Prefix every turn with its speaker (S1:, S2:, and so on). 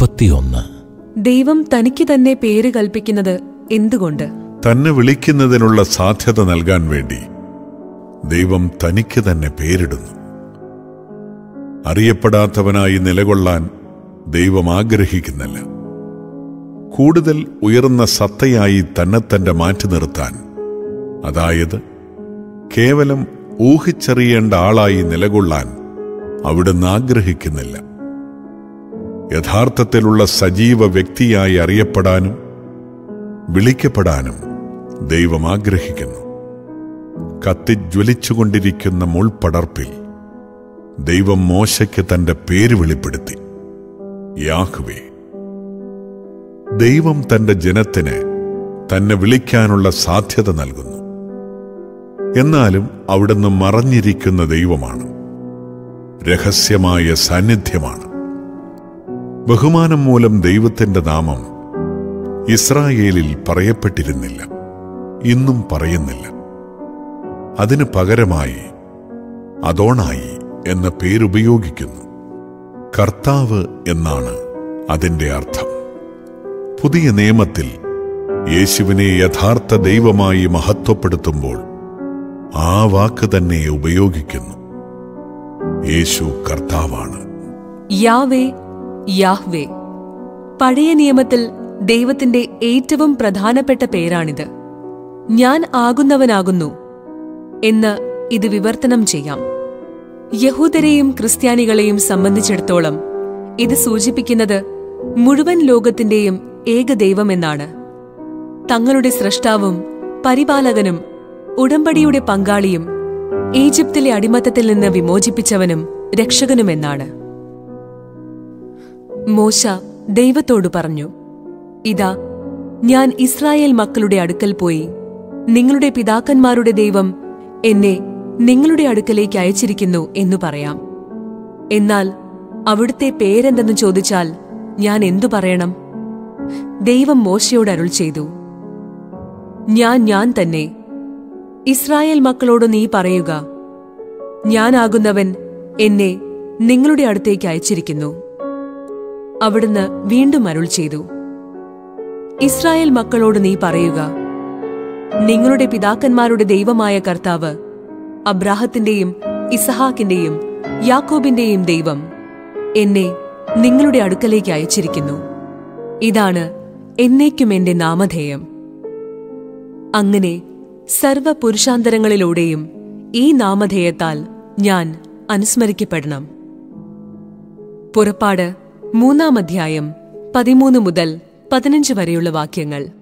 S1: 31.
S2: ദൈവം തനിക്ക് തന്നെ പേര് കൽപ്പിക്കുന്നത് എന്തുകൊണ്ട്?
S3: തന്നെ വിളിക്കുന്നതിനുള്ള സാധ്യത നൽകാൻ വേണ്ടി ദൈവം തനിക്ക് തന്നെ പേരിടുന്നു. അറിയപ്പെടാത്തവനായി നിലകൊള്ളാൻ ദൈവം ആഗ്രഹിക്കുന്നില്ല. കൂടുതൽ ഉയർന്ന സത്തയായി തന്നെ മാറ്റി നിർത്താൻ, അതായത് കേവലം ഊഹിച്ചറിയേണ്ട ആളായി നിലകൊള്ളാൻ അവിടുന്ന് ആഗ്രഹിക്കുന്നില്ല. യഥാർത്ഥത്തിലുള്ള സജീവ വ്യക്തിയായി അറിയപ്പെടാനും വിളിക്കപ്പെടാനും ദൈവം ആഗ്രഹിക്കുന്നു. കത്തിജ്വലിച്ചുകൊണ്ടിരിക്കുന്ന മുൾപടർപ്പിൽ ദൈവം മോശയ്ക്ക് തന്റെ പേര് വെളിപ്പെടുത്തി, യാഹ്വേ. ദൈവം തന്റെ ജനത്തിന് തന്നെ വിളിക്കാനുള്ള സാധ്യത നൽകുന്നു. എന്നാലും അവിടുന്ന് മറഞ്ഞിരിക്കുന്ന ദൈവമാണ്, രഹസ്യമായ സാന്നിധ്യമാണ്. ബഹുമാനം മൂലം ദൈവത്തിന്റെ നാമം ഇസ്രായേലിൽ പറയപ്പെട്ടിരുന്നില്ല, ഇന്നും പറയുന്നില്ല. അതിന് പകരമായി അദോണായി എന്ന പേരുപയോഗിക്കുന്നു. കർത്താവ് എന്നാണ് അതിന്റെ അർത്ഥം. പുതിയ നിയമത്തിൽ യേശുവിനെ യഥാർത്ഥ ദൈവമായി മഹത്വപ്പെടുത്തുമ്പോൾ ആ വാക്ക് തന്നെ ഉപയോഗിക്കുന്നു. യേശു കർത്താവാണ്.
S2: Yahweh, Yahweh. പഴയ നിയമത്തിൽ ദൈവത്തിന്റെ ഏറ്റവും പ്രധാനപ്പെട്ട പേരാണിത്. ഞാൻ ആകുന്നവനാകുന്നു എന്ന് ഇത് വിവർത്തനം ചെയ്യാം. യഹൂദരെയും ക്രിസ്ത്യാനികളെയും സംബന്ധിച്ചിടത്തോളം ഇത് സൂചിപ്പിക്കുന്നത് മുഴുവൻ ലോകത്തിന്റെയും ഏകദൈവമെന്നാണ്. തങ്ങളുടെ സ്രഷ്ടാവും പരിപാലകനും ഉടമ്പടിയുടെ പങ്കാളിയും ഈജിപ്തിലെ അടിമത്തത്തിൽ നിന്ന് വിമോചിപ്പിച്ചവനും രക്ഷകനുമെന്നാണ്. മോശ ദൈവത്തോട് പറഞ്ഞു, ഇതാ, ഞാൻ ഇസ്രായേൽ മക്കളുടെ അടുക്കൽ പോയി നിങ്ങളുടെ പിതാക്കന്മാരുടെ ദൈവം എന്നെ നിങ്ങളുടെ അടുക്കലേക്ക് അയച്ചിരിക്കുന്നു എന്നു പറയാം. എന്നാൽ അവിടുത്തെ പേരെന്തെന്ന് ചോദിച്ചാൽ ഞാൻ എന്തു പറയണം? ദൈവം മോശയോട് അരുൾ ചെയ്തു, ഞാൻ തന്നെ. ഇസ്രായേൽ മക്കളോട് നീ പറയുക, ഞാനാകുന്നവൻ എന്നെ നിങ്ങളുടെ അടുത്തേക്ക് അയച്ചിരിക്കുന്നു. അവിടുന്ന് വീണ്ടും അരുൾ ചെയ്തു, ഇസ്രായേൽ മക്കളോട് നീ പറയുക, നിങ്ങളുടെ പിതാക്കന്മാരുടെ ദൈവമായ കർത്താവ്, അബ്രാഹത്തിന്റെയും ഇസഹാക്കിന്റെയും യാക്കോബിന്റെയും ദൈവം എന്നെ നിങ്ങളുടെ അടുക്കലേക്ക് അയച്ചിരിക്കുന്നു. ഇതാണ് എന്നേക്കും എന്റെ നാമധേയം. അങ്ങനെ സർവപുരുഷാന്തരങ്ങളിലൂടെയും ഈ നാമധേയത്താൽ ഞാൻ അനുസ്മരിക്കപ്പെടണം. പുറപ്പാട് 3-ാം അധ്യായം 13 മുതൽ 15 വരെയുള്ള വാക്യങ്ങൾ.